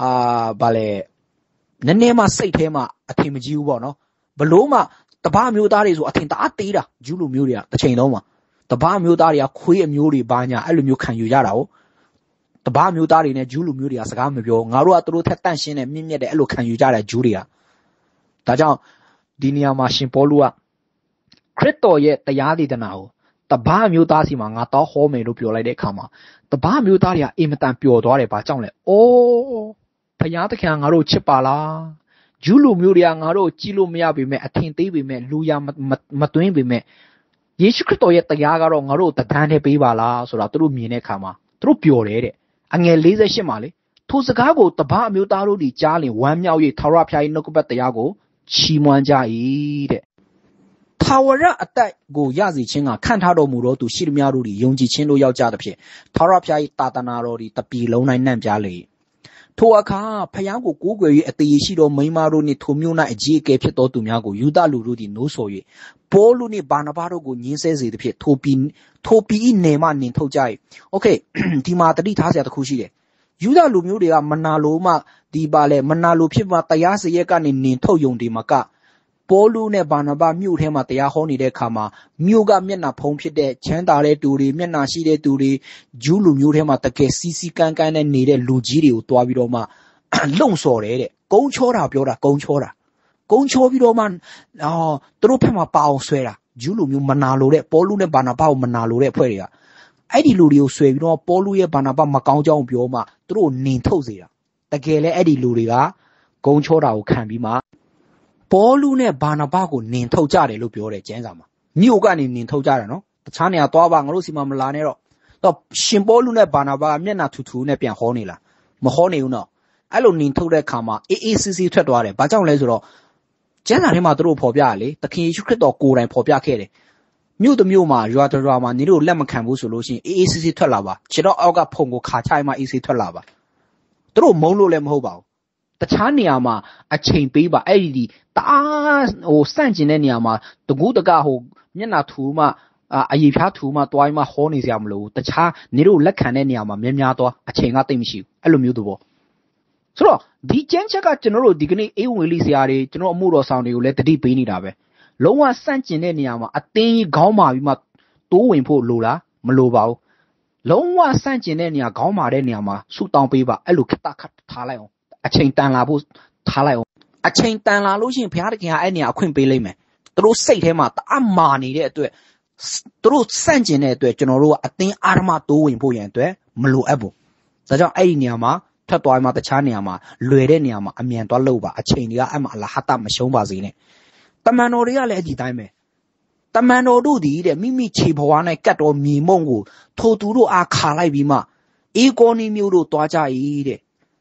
စိတ်ထဲမှာအထင်မကြီးဘူးပေါ့နော်။ဘလို့မှတဘာမျိုးသားတွေဆိုအထင်တအားသေးတာဂျူးလူမျိုးတွေကတစ်ချိန်လုံးမှာတဘာမျိုးသားတွေကခွေးအမျိုးတွေဘာညာအဲ့လိုမျိုးခံယူကြတာဟုတ်။တဘာမျိုးသားတွေနဲ့ဂျူးလူမျိုးတွေကစကားမပြောငါတို့ကသူတို့ထက်တန့်ရှင်းတဲ့မြင့်မြတ်တဲ့အဲ့လိုခံယူကြတဲ့ဂျူးတွေကဒါကြောင့်ဒီနေရာမှာရှင်ပေါလုကခရစ်တော်ရဲ့တရားဒေသနာကိုတဘာမျိုးသားစီမှာငါတော့ဟောမယ်လို့ပြောလိုက်တဲ့အခါမှာတဘာမျိုးသားတွေကအင်မတန်ပျော်သွားတယ်။ဘာကြောင့်လဲ။အိုးဘုရားသခင်ငါတို့ချစ်ပါလား။ဂျူးလူမျိုးတွေကငါတို့ကြည့်လို့မရပေမဲ့အထင်သေးပေမဲ့လူရမသွင်းပေမဲ့ယေရှုခရစ်တော်ရဲ့တရားကတော့ငါတို့တဒန်းနဲ့ပေးပါလားဆိုတာသူတို့မြင်တဲ့အခါမှာသူတို့ပျော်တယ်တဲ့အငယ်48မှာလေထိုစကားကိုတဘာအမျိုးသားတို့ဒီကြားလင်ဝမ်းမြောက်၍ထာဝရဘုရား၏နှုတ်ကပတ်တရားကိုချီးမွမ်းကြ၏တဲ့ထာဝရအသက်ကိုရစေခြင်းကခံထားတော်မူသောသူရှိသမျှတို့သည်ယုံကြည်ခြင်းတို့ရောက်ကြသဖြင့်ထာဝရဘုရား၏တာသနာတော်သည်တပြည်လုံး၌နှံ့ပြားလေထိုအခါဘုရားကိုကိုးကွယ်၍အသေးရှိသောမိန်းမတို့နှင့်ထိုမြို့၌အကြီးအကဲဖြစ်သောသူများကိုယူဒလူတို့သည်နိုးဆော်၍ပေါလုနှင့်ဗာနဗတို့ကိုညှင်းဆဲစေသဖြင့်ထိုပြည်၏နယ်မှနှင်ထုတ်ကြ၏โอเคဒီမှာတတိထားစရာတစ်ခုရှိတယ်ယူဒလူမျိုးတွေကမနာလိုမှဒီပါလေမနာလိုဖြစ်မှတရားစရက်ကနေနှင်ထုတ်ယုံဒီမကပေါလုနဲ့ဗာနဗမြို့ထဲမှာတရားဟောနေတဲ့အခါမှာမြို့ကမျက်နှာဖုံးဖြစ်တဲ့ချမ်းသာတဲ့သူတွေမျက်နှာရှိတဲ့သူတွေဂျူးလူမျိုးထဲမှာတကယ်စီစီကန်းကန်းနဲ့နေတဲ့လူကြီးတွေကိုတွားပြီးတော့မှလုံဆော်တယ်တဲ့ကုန်းချောတာပြောတာကုန်းချောပြီးတော့မှသူတို့ဖက်မှာပါအောင်ဆွဲတာဂျူးလူမျိုးမနာလိုတဲ့ပေါလုနဲ့ဗာနဗကိုမနာလိုတဲ့အဖွဲ့တွေကအဲ့ဒီလူတွေကိုဆွဲပြီးတော့ပေါလုရဲ့ဗာနဗမကောင်းကြောင်းပြောမှသူတို့နှင်ထုတ်စေတာတကယ်လဲအဲ့ဒီလူတွေကကုန်းချောတာကိုခံပြီးမှပေါလုနဲ့ဗာနဗကိုနှင်ထုတ်ကြတယ်လို့ပြောတယ်ကျမ်းစာမှာမြို့ကနေနှင်ထုတ်ကြတယ်နော်တခြားနေရာသွားပါငါတို့စီမှာမလာနဲ့တော့ရှင်ပေါလုနဲ့ဗာနဗကမျက်နှာထူထူနဲ့ပြန်ဟောနေလားမဟောနေဘူးနော်အဲ့လိုနှင်ထုတ်တဲ့အခါမှာအေးစစ်စစ်ထွက်သွားတယ်ဘာကြောင့်လဲဆိုတော့ကျမ်းစာထဲမှာသူတို့ဖော်ပြရလေသခင်ယေရှုခရစ်တော်ကိုယ်တိုင်ဖော်ပြခဲ့တယ်မြို့တစ်မြို့မှာရွာတစ်ရွာမှာနေတို့လက်မခံဘူးဆိုလို့ရှိရင်အေးစစ်စစ်ထွက်လာပါခြေတော့အောက်ကဖုံကိုခါချိုင်းမှအေးစစ်ထွက်လာပါသူတို့မုန်းလို့လည်းမဟုတ်ပါဘူးတခြားနေရာမှာအချိန်ပေးပါအဲ့ဒီတအားစန့်ကျင်တဲ့နေရာမှာတကူးတကမျက်နှာထူမှအရေးဖြားထူမှတွိုင်းမှဟောနေစရာမလိုဘူးတခြားနေတို့လက်ခံတဲ့နေရာမှာများသွားအချိန်ကတိတ်မရှိဘူးအဲ့လိုမျိုးသူပေါ့ဆိုတော့ဒီကျမ်းချက်ကကျွန်တော်တို့ဒီကနေ့အေးဝင်လိဆရာတွေကျွန်တော်အမှုတော်ဆောင်တွေကိုလည်းတတိပေးနေတာပဲလုံးဝစန့်ကျင်တဲ့နေရာမှာအတင်းကြီးခေါင်းမာပြီးမှတိုးဝင်ဖို့လိုလားမလိုပါဘူးလုံးဝစန့်ကျင်တဲ့နေရာခေါင်းမာတဲ့နေရာမှာဆူတောင်းပေးပါအဲ့လိုခက်ထားလိုက်အောင်အချိန်တန်လာဖို့ထားလိုက်အောင်အချိန်တန်လာလို့ရှိရင်ဘုရားသခင်ကအဲ့နေရာအခွင့်ပေးလိမ့်မယ်သူတို့စိတ်ထဲမှာတအားမာနေတဲ့အတွက်သူတို့စန့်ကျင်တဲ့အတွက်ကျွန်တော်တို့ကအတင်းအာရမတိုးဝင်ဖို့ရန်အတွက်မလိုအပ်ဘူးဒါကြောင့်အဲ့ဒီနေရာမှာထွက်သွားမှတခြားနေရာမှာလွယ်တဲ့နေရာမှာအမြန်သွားလို့ပါအချိန်တွေကအဲ့မှာအလဟတမရှုံးပါစေနဲ့တမန်တော်တွေကလည်းအဲ့ဒီတိုင်းပဲတမန်တော်တို့ဒီတဲ့မိမိခြေဘဝ၌ကတ်တော်မြေမုံကိုထိုသူတို့အားခါလိုက်ပြီးမှအေဂေါနီမျိုးတို့တွားကြ၏တဲ့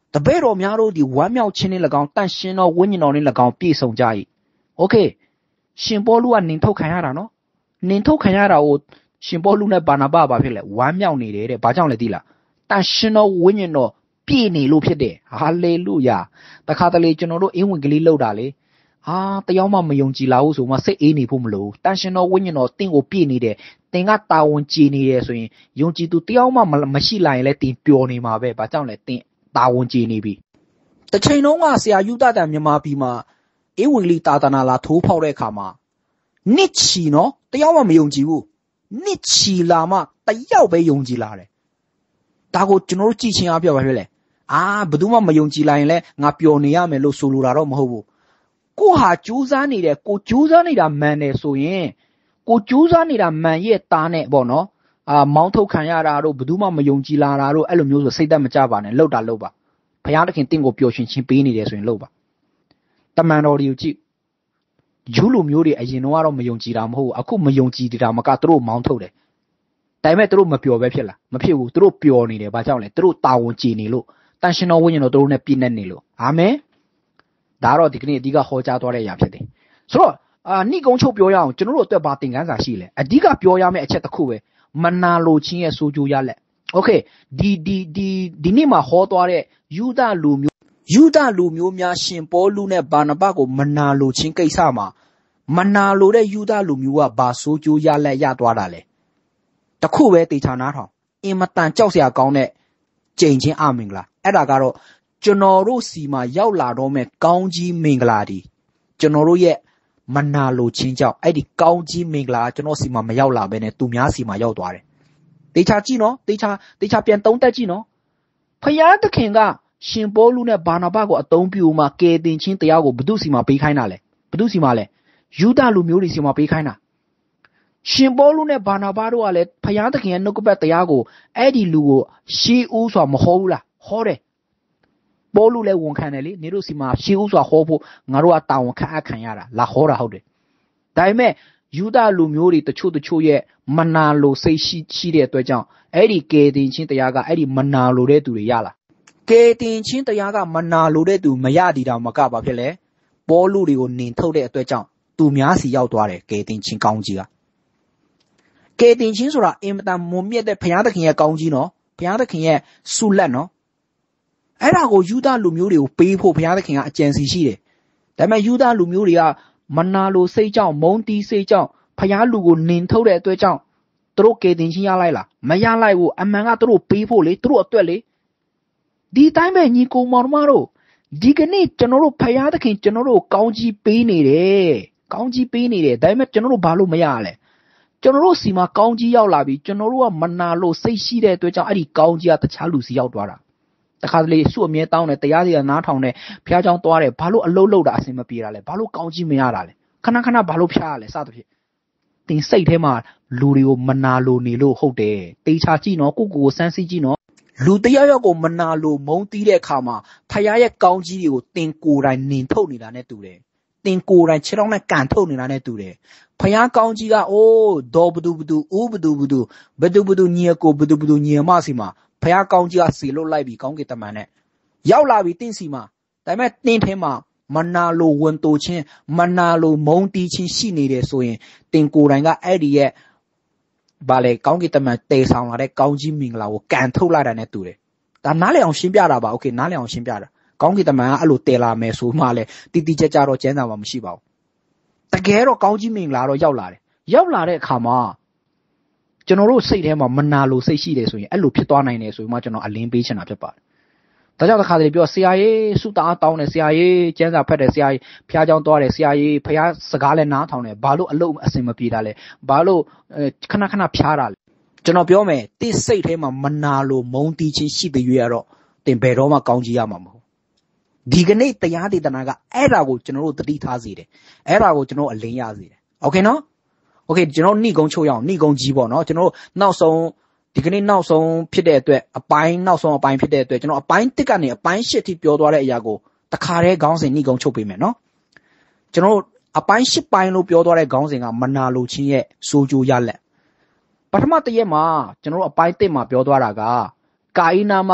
တပည့်တော်များတို့ဒီဝမ်းမြောက်ခြင်းနဲ့၎င်းတန်ရှင်သောဝိညာဉ်တော်နဲ့၎င်းပြည့်စုံကြ၏โอเคရှင်ပေါလုကနင်ထုတ်ခံရတာနော်နင်ထုတ်ခံရတာကိုရှင်ပေါလုနဲ့ဘာနာဘဘာဖြစ်လဲဝမ်းမြောက်နေတယ်တဲ့ဘာကြောင့်လဲသိလားတန်ရှင်သောဝိညာဉ်တော်ပြည့်နေလို့ဖြစ်တယ်ဟာလေလုယာတခါတလေကျွန်တော်တို့အင်ဝင်ကလေးလောက်တာလေတယောက်မှမယုံကြည်လာဘူးဆိုမှစိတ်အေးနေဖို့မလိုတန်ရှင်သောဝိညာဉ်တော်တင့်ကိုပြည့်နေတယ်တင်ကတာဝန်ကြည်နေတယ်ဆိုရင်ယုံကြည်သူတယောက်မှမရှိလာရင်လည်းတင်ပျော်နေမှာပဲဘာကြောင့်လဲတင်တာဝန်ကြည်နေပြီတစ်ချိန်လုံးကဆရာယူတတန်မြန်မာပြည်မှာအင်ဝင်ကလေးတာသနာလာထိုးဖောက်တဲ့အခါမှာနှစ်ချီနော်တယောက်မှမယုံကြည်ဘူးနှစ်ချီလာမှတယောက်ပဲယုံကြည်လာတယ်ဒါကိုကျွန်တော်တို့ကြည့်ချင်းအားပြောပါဖြစ်လေဘယ်သူမှမယုံကြည်လာရင်လည်းငါပျော်နေရမယ်လို့ဆိုလိုတာတော့မဟုတ်ဘူးကိုဟာကြိုးစားနေတယ်ကိုကြိုးစားနေတာမှန်တယ်ဆိုရင်ကိုကြိုးစားနေတာမှန်ရဲ့သားနဲ့ပေါ့နော်မောင်းထုတ်ခံရတာတို့ဘယ်သူမှမယုံကြည်လာတာတို့အဲ့လိုမျိုးဆိုစိတ်သက်မကြပါနဲ့လှုပ်တာလှုပ်ပါဘုရားသခင်တင့်ကိုပျော်ရွှင်ခြင်းပေးနေတယ်ဆိုရင်လှုပ်ပါတမန်တော်တွေကိုကြည့်ယူလူမျိုးတွေအရင်တော့မယုံကြည်တာမဟုတ်ဘူးအခုမယုံကြည်တာမကသူတို့မောင်းထုတ်တယ်ဒါပေမဲ့သူတို့မပျော်ပဲဖြစ်လားမဖြစ်ဘူးသူတို့ပျော်နေတယ်ဘာကြောင့်လဲသူတို့တာဝန်ကြည်နေလို့တန်ရှင်တော်ဝိညာဉ်တော်သူတို့နဲ့ပြည့်နေလို့အာမင်ဒါတော့ဒီကနေ့အဓိကဟောကြားသွားတဲ့အရာဖြစ်တယ်ဆိုတော့နှိကုံးချုပ်ပြောရအောင်ကျွန်တော်တို့အတွက်ဘာသင်ခန်းစာရှိလဲအဓိကပြောရမယ့်အချက်တစ်ခုပဲမနာလိုခြင်းရဲ့ဆိုးကျိုးရလက်โอเคဒီနေ့မှာဟောသွားတဲ့ယူဒလူမျိုးများရှင်ပေါလုနဲ့ဘာနဘကိုမနာလိုခြင်းကိစ္စမှာမနာလိုတဲ့ယူဒလူမျိုးကဘာဆိုးကျိုးရလက်ရသွားတာလဲတခုပဲတေချာနားထောင်အင်မတန်ကြောက်စရာကောင်းတဲ့ကြိမ်ချင်းအမင်္ဂလာအဲ့ဒါကတော့ကျွန်တော်တို့စီမှာရောက်လာတော့မဲ့ကောင်းကြီးမင်္ဂလာဒီကျွန်တော်တို့ရဲ့မနာလိုခြင်းကြောင့်အဲ့ဒီကောင်းကြီးမင်္ဂလာကျွန်တော်စီမှာမရောက်လာဘဲနဲ့သူများစီမှာရောက်သွားတယ်တေချာကြည့်နော်တေချာပြန်သုံးသပ်ကြည့်နော်ဖယားသခင်ကရှင်ပေါလုနဲ့ဘာနာဘကိုအသုံးပြုမှကယ်တင်ခြင်းတရားကိုဘု து စီမှာပေးခိုင်းတာလဲဘု து စီမှာလဲယူဒလူမျိုးတွေစီမှာပေးခိုင်းတာရှင်ပေါလုနဲ့ဘာနာဘတို့ကလည်းဖယားသခင်ရဲ့နှုတ်ကပတ်တရားကိုအဲ့ဒီလူကိုရှေးဦးဆိုတာမဟောဘူးလားဟောတယ်ပေါလုလည်းဝန်ခံတယ်လေနေတို့စီမှာရှေးဦးဆိုတာဟောဖို့ငါတို့ကတာဝန်ခံရတာလာဟောတာဟုတ်တယ်ဒါပေမဲ့ယူဒလူမျိုးတွေတချို့ရဲ့မနာလိုစိတ်ရှိတဲ့အတွက်ကြောင့်အဲ့ဒီကယ်တင်ခြင်းတရားကအဲ့ဒီမနာလိုတဲ့သူတွေရလာကယ်တင်ခြင်းတရားကမနာလိုတဲ့သူမရတည်တာမကပါဖြစ်လေပေါလုတွေကိုနင်ထုတ်တဲ့အတွက်ကြောင့်သူများစီရောက်သွားတယ်ကယ်တင်ခြင်းကောင်းကြီးကကယ်တင်ခြင်းဆိုတာအင်မတန်မွန်မြတ်တဲ့ဘုရားသခင်ရဲ့ကောင်းကြီးနော်ဘုရားသခင်ရဲ့ဆုလက်နော်အဲ့ဒါကိုယူဒလူမျိုးတွေကိုပေးဖို့ဘုရားသခင်ကအကြံစီရှိတယ်ဒါပေမဲ့ယူဒလူမျိုးတွေကမနာလိုစိတ်ကြောင့်မုန်းတီးစိတ်ကြောင့်ဘုရားလူကိုနင်ထုတ်တဲ့အတွက်ကြောင့်သူတို့ကယ်တင်ခြင်းရလိုက်လားမရလိုက်ဘူးအမှန်ကသူတို့ပေးဖို့လေသူတို့အတွက်လေဒီတိုင်းပဲညီကိုမောင်မတို့ဒီကနေ့ကျွန်တော်တို့ဘုရားသခင်ကျွန်တော်တို့ကောင်းကြီးပေးနေတယ်ဒါပေမဲ့ကျွန်တော်တို့ဘာလို့မရလဲကျွန်တော်တို့စီမှာကောင်းကြီးရောက်လာပြီကျွန်တော်တို့ကမနာလို့စိတ်ရှိတဲ့အတွက်ကြောင့်အဲ့ဒီကောင်းကြီးကတခြားလူစီရောက်သွားတာတခါတလေစုအမြဲတောင်းတယ်တရားစီကနားထောင်တယ်ဘုရားကျောင်းသွားတယ်ဘာလို့အလုံးလုံးတာအဆင်မပြေတာလဲဘာလို့ကောင်းကြီးမရတာလဲခဏဘာလို့ဖျားရလဲစသဖြင့်တင်စိတ်ထဲမှာလူတွေကိုမနာလို့နေလို့ဟုတ်တယ်တေချာကြည့်နော်ကိုစမ်းစစ်ကြည့်နော်လူတယောက်ကိုမနာလို့မုန်းတီးတဲ့အခါမှာဖယားရဲ့ကောင်းကြီးတွေကိုတင်ကိုယ်တိုင်နင်ထုတ်နေတာနဲ့တူတယ်တင်ကိုယ်တိုင်ခြေထောက်နဲ့ကန်ထုတ်နေတာနဲ့တူတယ်ဖယားကောင်းကြီးကဒေါ်ဘဒူညီကိုဘဒူညီမစီမှာဖယားကောင်းကြီးကစီလို့လိုက်ပြီးကောင်းကင်တမန်နဲ့ရောက်လာပြီးတင့်စီမှာဒါပေမဲ့တင်းထဲမှာမနာလိုဝန်တိုခြင်းမနာလိုမုန်းတီးခြင်းရှိနေတယ်ဆိုရင်တင်ကိုယ်တိုင်ကအဲ့ဒီရဲ့ဘာလဲကောင်းကင်တမန်တေဆောင်လာတဲ့ကောင်းကြီးမင်္ဂလာကိုကန်ထုတ်လိုက်တာနဲ့တူတယ်ဒါနားလည်အောင်ရှင်းပြတာပါโอเคနားလည်အောင်ရှင်းပြတာကောင်းကင်တမန်ကအဲ့လိုတေလာမယ်ဆိုမှလည်းတိကျကျတော့ကျမ်းစာမှာမရှိပါဘူးတကယ်တော့ကောင်းကြီးမင်္ဂလာတော့ရောက်လာတဲ့အခါမှာကျွန်တော်တို့စိတ်ထဲမှာမနာလိုစိတ်ရှိတယ်ဆိုရင်အဲ့လိုဖြစ်သွားနိုင်တယ်ဆိုမှကျွန်တော်အလင်းပေးချင်တာဖြစ်ပါတယ်ဒါကြောင့်တစ်ခါတလေပြောဆရာကြီးစုတာတောင်းတယ်ဆရာကြီးကျမ်းစာဖတ်တယ်ဆရာကြီးဖျားเจ้าသွားတယ်ဆရာကြီးဖျားစကားလည်းနားထောင်တယ်ဘာလို့အလုံးအစင်မပြေတာလဲဘာလို့ခဏဖျားတာလဲကျွန်တော်ပြောမယ်တိစိတ်ထဲမှာမနာလိုမုန်းတီးခြင်းရှိတဲ့ရွေးရတော့တင်ဘယ်တော့မှကောင်းကြီးရမှာမဟုတ်ဒီကနေ့တရားဒေသနာကအဲ့ဒါကိုကျွန်တော်တို့သတိထားစေတယ်အဲ့ဒါကိုကျွန်တော်အလင်းရစေတယ်โอเคနော်โอเคကျွန်တော်နှိကုံချုပ်ရအောင်နှိကုံကြီးပေါ့နော်ကျွန်တော်နောက်ဆုံးဒီကနေ့နောက်ဆုံးဖြစ်တဲ့အတွက်နောက်ဆုံးအပိုင်းဖြစ်တဲ့အတွက်ကျွန်တော်အပိုင်း1ကနေအပိုင်း8ထိပြောသွားတဲ့အရာကိုတခါတည်းခေါင်းစဉ်နှိကုံချုပ်ပေးမယ်နော်ကျွန်တော်အပိုင်း8ပိုင်းလို့ပြောသွားတဲ့ခေါင်းစဉ်ကမနာလိုခြင်းရဲ့ဆိုးကျိုးရလက်ပထမတစ်ရက်မှာကျွန်တော်အပိုင်း1မှာပြောသွားတာကကာဣနာမ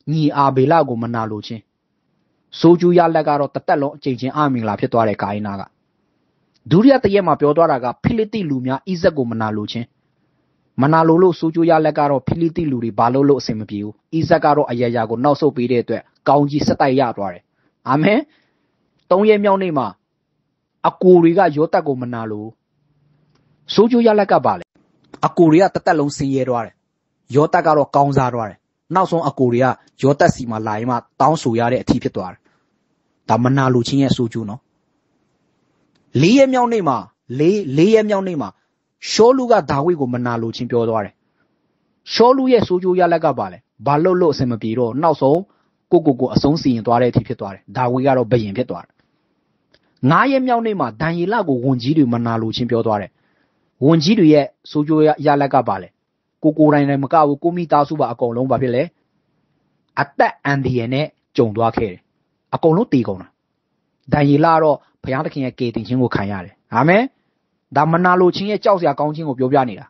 ညီအာဘေလကိုမနာလိုခြင်းဆိုဂျူရလက်ကတော့တသက်လုံးအကျင့်ချင်းအမင်္ဂလာဖြစ်သွားတဲ့ကာယနာကဒုတိယတရက်မှာပြောသွားတာကဖိလိတိလူများဣဇက်ကိုမနာလိုခြင်းမနာလိုလို့ဆိုဂျူရလက်ကတော့ဖိလိတိလူတွေဘာလို့အဆင်မပြေဘူးဣဇက်ကတော့အယယာကိုနောက်ဆုတ်ပေးတဲ့အတွက်ကောင်းကြီးစက်တိုက်ရသွားတယ်အာမင်၃ရက်မြောက်နေ့မှာအကိုတွေကယောသတ်ကိုမနာလိုဆိုဂျူရလက်ကပါလေအကိုတွေကတသက်လုံးဆင်းရဲသွားတယ်ယောသတ်ကတော့ကောင်းစားသွားတယ်နောက်ဆုံးအကိုတွေကယောသတ်စီမှာလာရင်မှတောင်းဆိုရတဲ့အထီးဖြစ်သွားတယ်ဒါမနာလိုခြင်းရဲ့ဆိုဂျူနော်၄ရက်မြောက်နေ့မှာ၄ရက်မြောက်နေ့မှာရှောလူကဒါဝိဒ်ကိုမနာလိုခြင်းပြောသွားတယ်ရှောလူရဲ့ဆိုဂျူရလက်ကပါလေဘာလို့အဆင်မပြေတော့နောက်ဆုံးကိုအဆုံးစီရင်သွားတဲ့အထီးဖြစ်သွားတယ်ဒါဝိဒ်ကတော့ဘယင်ဖြစ်သွားတယ်၅ရက်မြောက်နေ့မှာဒံယေလကိုဝန်ကြီးတွေမနာလိုခြင်းပြောသွားတယ်ဝန်ကြီးတွေရဲ့ဆိုဂျူရလက်ကပါလေကိုတိုင်းတိုင်းမကဘူးကိုမိသားစုပါအကုန်လုံးပါဖြစ်လေအသက်အန္တရာယ်နဲ့ကြုံသွားခဲ့တယ်အကုန်လုံးတည်ကုန်တာဒံယေလတော့ဘုရားသခင်ရဲ့ကေတင်ခြင်းကိုခံရတယ်အာမင်ဒါမနာလိုခြင်းရဲ့ကြောက်စရာကောင်းခြင်းကိုပြောပြနေတာ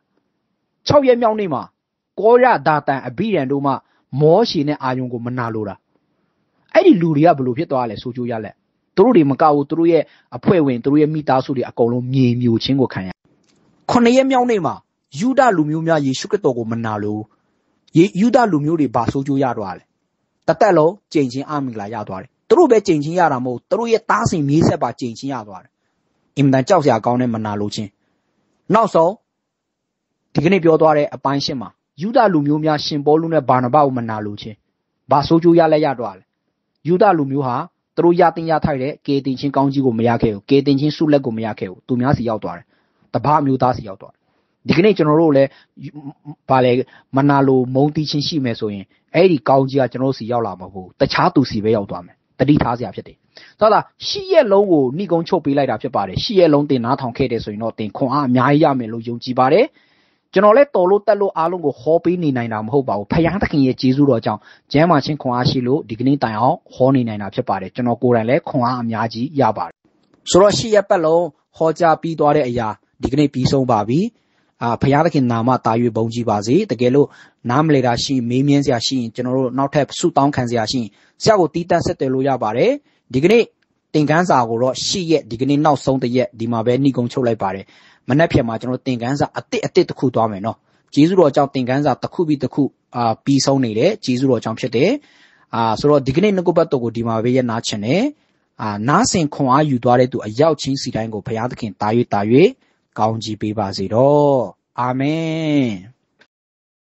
6ရက်မြောက်နေ့မှာကောရဒါတန်အဘိရန်တို့မှမောရှေနဲ့အာယုန်ကိုမနာလိုတာအဲ့ဒီလူတွေကဘလို့ဖြစ်သွားလဲဆိုကြရလက်သူတို့တွေမကဘူးသူတို့ရဲ့အဖွဲ့ဝင်သူတို့ရဲ့မိသားစုတွေအကုန်လုံးမြေမြူခြင်းကိုခံရ9ရက်မြောက်နေ့မှာယူဒလူမျိုးများယေရှုခရစ်တော်ကိုမနာလိုယူဒလူမျိုးတွေဘာဆိုကြရတော့လဲတသက်လုံးကြင်ချင်းအမင်္ဂလာရသွားတယ်သူတို့ပဲကြင်ချင်းရတာမဟုတ်သူတို့ရဲ့သားစဉ်မြေးဆက်ပါကြင်ချင်းရသွားတယ်အင်မတန်ကြောက်စရာကောင်းတဲ့မနာလိုခြင်းနောက်ဆုံးဒီကနေ့ပြောသွားတဲ့အပိုင်းရှင်းမှာယူဒလူမျိုးများရှင်ပေါလုနဲ့ဘာနဘကိုမနာလိုခြင်းဘာဆိုကြရလဲရတော့လဲယူဒလူမျိုးဟာသူတို့ရတင်ရထိုက်တဲ့ကေတင်ချင်းကောင်းကြီးကိုမရခဲ့ဘူးကေတင်ချင်းဆုလက်ကိုမရခဲ့ဘူးသူများစီရောက်သွားတယ်တပားမျိုးသားစီရောက်သွားတယ်ဒီကနေ့ကျွန်တော်တို့လည်းဗာလေမနာလိုမုံတီးချင်းရှိမယ်ဆိုရင်အဲ့ဒီကောင်းကြီးကကျွန်တော်စီရောက်လာမှာမဟုတ်ဘူးတခြားသူစီပဲရောက်သွားမယ်တတိထားစရာဖြစ်တယ်သောတာရှစ်ရက်လုံးကိုနှိကုံးချုပ်ပေးလိုက်တာဖြစ်ပါတယ်ရှစ်ရက်လုံးတင်နားထောင်ခဲ့တယ်ဆိုရင်တော့တင်ခွန်အားအများကြီးရမယ်လို့ယုံကြည်ပါတယ်ကျွန်တော်လည်းတော်လို့တက်လို့အားလုံးကိုဟောပေးနေနိုင်တာမဟုတ်ပါဘူးဖခင်သခင်ရဲ့ကျေးဇူးတော်ကြောင့်ကျမ်းမာခြင်းခွန်အားရှိလို့ဒီကနေ့တိုင်အောင်ဟောနေနိုင်တာဖြစ်ပါတယ်ကျွန်တော်ကိုယ်တိုင်လည်းခွန်အားအများကြီးရပါတယ်ဆိုတော့ရှစ်ရက်ပတ်လုံးဟောကြားပြီးသွားတဲ့အရာဒီကနေ့ပြီးဆုံးပါပြီဖခင်သခင်နာမတာ၍ဘုန်းကြီးပါစေတကယ်လို့နားမလည်တာရှိမေးမြန်းစရာရှိရင်ကျွန်တော်တို့နောက်ထပ်ဆုတောင်းခံစရာရှိရင်ဆရာကိုတီးတန့်ဆက်သွယ်လို့ရပါတယ်ဒီကနေ့သင်ခန်းစာကိုတော့ရှစ်ရက်ဒီကနေ့နောက်ဆုံးတစ်ရက်ဒီမှာပဲနှိကုံချုပ်လိုက်ပါတယ်မနေ့ဖြန်မှာကျွန်တော်သင်ခန်းစာအတစ်တစ်ခုသွားမယ်နော်ကျေးဇူးတော်ကြောင့်သင်ခန်းစာတစ်ခုပြီးတစ်ခုပြီးဆုံးနေတယ်ကျေးဇူးတော်ကြောင့်ဖြစ်တယ်ဆိုတော့ဒီကနေ့နှုတ်ဘတ်တော်ကိုဒီမှာပဲရနာချင်တယ်နားဆင်ခွန်အားယူသွားတဲ့သူအရောက်ချင်းစီတိုင်းကိုဘုရားသခင်တာ၍ကောင်းချီးပေးပါစေတော့အာမင်